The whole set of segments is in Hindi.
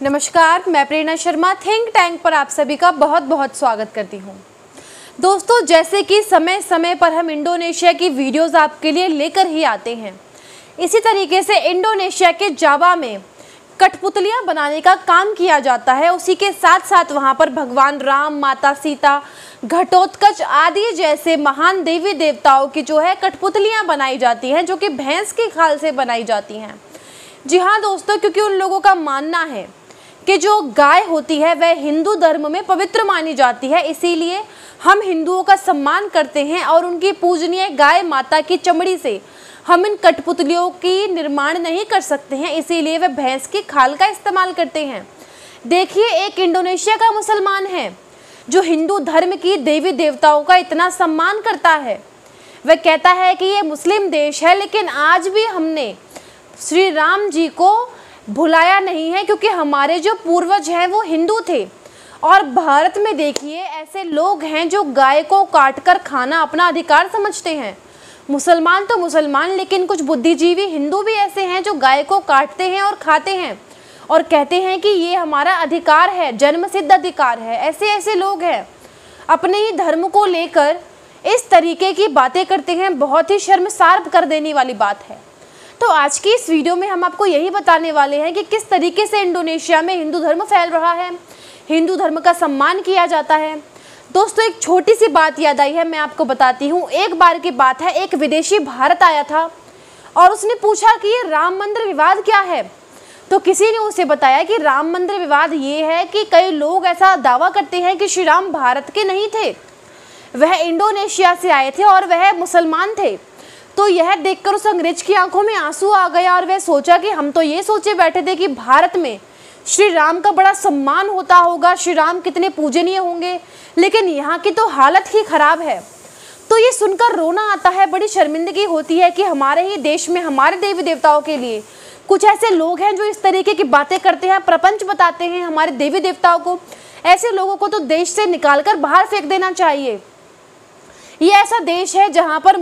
नमस्कार, मैं प्रेरणा शर्मा थिंक टैंक पर आप सभी का बहुत बहुत स्वागत करती हूँ। दोस्तों, जैसे कि समय समय पर हम इंडोनेशिया की वीडियोस आपके लिए लेकर ही आते हैं, इसी तरीके से इंडोनेशिया के जावा में कठपुतलियाँ बनाने का काम किया जाता है। उसी के साथ साथ वहाँ पर भगवान राम, माता सीता, घटोत्कच आदि जैसे महान देवी देवताओं की जो है कठपुतलियाँ बनाई जाती हैं, जो कि भैंस की खाल से बनाई जाती हैं। जी हाँ दोस्तों, क्योंकि उन लोगों का मानना है कि जो गाय होती है वह हिंदू धर्म में पवित्र मानी जाती है, इसीलिए हम हिंदुओं का सम्मान करते हैं और उनकी पूजनीय गाय माता की चमड़ी से हम इन कठपुतलियों की निर्माण नहीं कर सकते हैं, इसीलिए वे भैंस की खाल का इस्तेमाल करते हैं। देखिए, एक इंडोनेशिया का मुसलमान है जो हिंदू धर्म की देवी देवताओं का इतना सम्मान करता है। वह कहता है कि ये मुस्लिम देश है, लेकिन आज भी हमने श्री राम जी को भुलाया नहीं है, क्योंकि हमारे जो पूर्वज हैं वो हिंदू थे। और भारत में देखिए, ऐसे लोग हैं जो गाय को काटकर खाना अपना अधिकार समझते हैं। मुसलमान तो मुसलमान, लेकिन कुछ बुद्धिजीवी हिंदू भी ऐसे हैं जो गाय को काटते हैं और खाते हैं और कहते हैं कि ये हमारा अधिकार है, जन्म सिद्ध अधिकार है। ऐसे ऐसे लोग हैं, अपने ही धर्म को लेकर इस तरीके की बातें करते हैं। बहुत ही शर्मसार कर देने वाली बात है। तो आज की इस वीडियो में हम आपको यही बताने वाले हैं कि किस तरीके से इंडोनेशिया में हिंदू धर्म फैल रहा है, हिंदू धर्म का सम्मान किया जाता है। दोस्तों, एक छोटी सी बात याद आई है, मैं आपको बताती हूँ। एक बार की बात है, एक विदेशी भारत आया था और उसने पूछा कि ये राम मंदिर विवाद क्या है। तो किसी ने उसे बताया कि राम मंदिर विवाद ये है कि कई लोग ऐसा दावा करते हैं कि श्री राम भारत के नहीं थे, वह इंडोनेशिया से आए थे और वह मुसलमान थे। तो यह देखकर उस अंग्रेज की आंखों में आंसू आ गया और वह सोचा कि हम तो ये सोचे बैठे थे कि भारत में श्री राम का बड़ा सम्मान होता होगा, श्री राम कितने पूजनीय होंगे, लेकिन यहाँ की तो हालत ही खराब है। तो ये सुनकर रोना आता है, बड़ी शर्मिंदगी होती है कि हमारे ही देश में हमारे देवी देवताओं के लिए कुछ ऐसे लोग हैं जो इस तरीके की बातें करते हैं, प्रपंच बताते हैं हमारे देवी देवताओं को। ऐसे लोगों को तो देश से निकाल कर बाहर फेंक देना चाहिए। ये ऐसा देश है जहाँ पर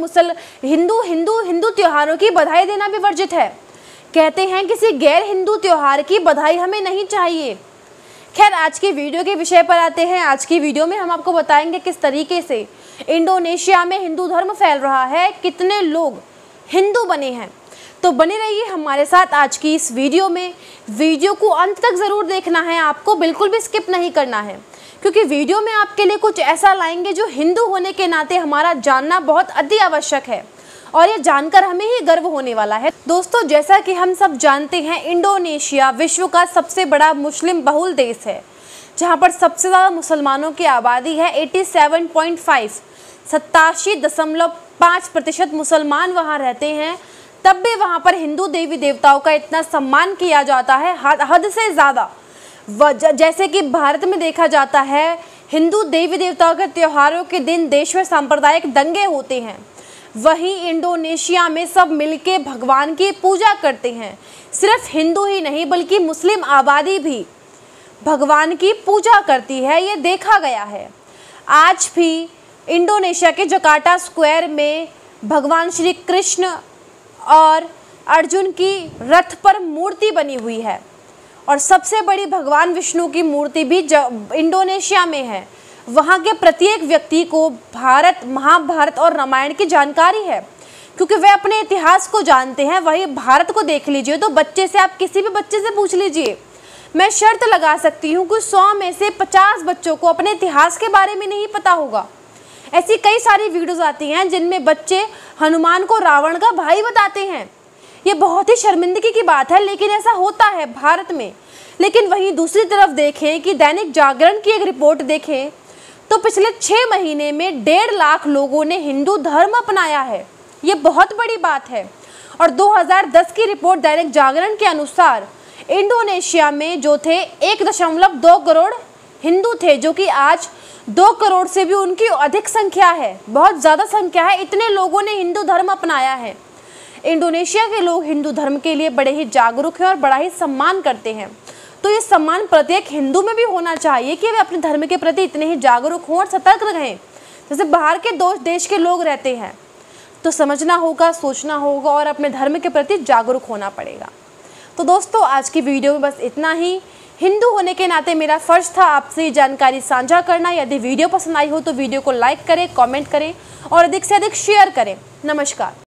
हिंदू त्योहारों की बधाई देना भी वर्जित है। कहते हैं किसी गैर हिंदू त्योहार की बधाई हमें नहीं चाहिए। खैर, आज की वीडियो के विषय पर आते हैं। आज की वीडियो में हम आपको बताएंगे किस तरीके से इंडोनेशिया में हिंदू धर्म फैल रहा है, कितने लोग हिंदू बने हैं। तो बने रहिए हमारे साथ आज की इस वीडियो में। वीडियो को अंत तक ज़रूर देखना है, आपको बिल्कुल भी स्किप नहीं करना है, क्योंकि वीडियो में आपके लिए कुछ ऐसा लाएंगे जो हिंदू होने के नाते हमारा जानना बहुत अति आवश्यक है और ये जानकर हमें ही गर्व होने वाला है। दोस्तों, जैसा कि हम सब जानते हैं, इंडोनेशिया विश्व का सबसे बड़ा मुस्लिम बहुल देश है, जहां पर सबसे ज़्यादा मुसलमानों की आबादी है 87.5, 87.5% मुसलमान वहाँ रहते हैं। तब भी वहाँ पर हिंदू देवी देवताओं का इतना सम्मान किया जाता है, हद से ज़्यादा। जैसे कि भारत में देखा जाता है, हिंदू देवी देवताओं के त्योहारों के दिन देश में सांप्रदायिक दंगे होते हैं, वहीं इंडोनेशिया में सब मिलके भगवान की पूजा करते हैं। सिर्फ हिंदू ही नहीं बल्कि मुस्लिम आबादी भी भगवान की पूजा करती है, ये देखा गया है। आज भी इंडोनेशिया के जकार्ता स्क्वायर में भगवान श्री कृष्ण और अर्जुन की रथ पर मूर्ति बनी हुई है और सबसे बड़ी भगवान विष्णु की मूर्ति भी इंडोनेशिया में है। वहाँ के प्रत्येक व्यक्ति को भारत, महाभारत और रामायण की जानकारी है, क्योंकि वे अपने इतिहास को जानते हैं। वही भारत को देख लीजिए तो बच्चे से, आप किसी भी बच्चे से पूछ लीजिए, मैं शर्त लगा सकती हूँ कि 100 में से 50 बच्चों को अपने इतिहास के बारे में नहीं पता होगा। ऐसी कई सारी वीडियोज़ आती हैं जिनमें बच्चे हनुमान को रावण का भाई बताते हैं। ये बहुत ही शर्मिंदगी की बात है, लेकिन ऐसा होता है भारत में। लेकिन वहीं दूसरी तरफ देखें कि दैनिक जागरण की एक रिपोर्ट देखें तो पिछले 6 महीने में 1.5 लाख लोगों ने हिंदू धर्म अपनाया है। ये बहुत बड़ी बात है। और 2010 की रिपोर्ट दैनिक जागरण के अनुसार इंडोनेशिया में जो थे 1.2 करोड़ हिंदू थे, जो कि आज 2 करोड़ से भी उनकी अधिक संख्या है, बहुत ज़्यादा संख्या है। इतने लोगों ने हिंदू धर्म अपनाया है। इंडोनेशिया के लोग हिंदू धर्म के लिए बड़े ही जागरूक हैं और बड़ा ही सम्मान करते हैं। तो ये सम्मान प्रत्येक हिंदू में भी होना चाहिए कि वे अपने धर्म के प्रति इतने ही जागरूक हों और सतर्क रहें। जैसे बाहर के देश के लोग रहते हैं, तो समझना होगा, सोचना होगा और अपने धर्म के प्रति जागरूक होना पड़ेगा। तो दोस्तों, आज की वीडियो में बस इतना ही। हिंदू होने के नाते मेरा फर्ज था आपसे ये जानकारी साझा करना। यदि वीडियो पसंद आई हो तो वीडियो को लाइक करें, कमेंट करें और अधिक से अधिक शेयर करें। नमस्कार।